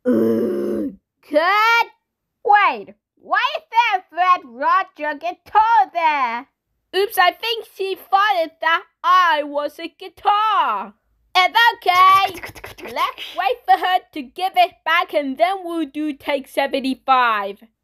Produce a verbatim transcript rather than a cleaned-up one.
Ugh, cut! Wait, why is there a Fred Roger guitar there? Oops, I think she thought that I was a guitar. It's okay. Let's wait for her to give it back and then we'll do take seventy-five.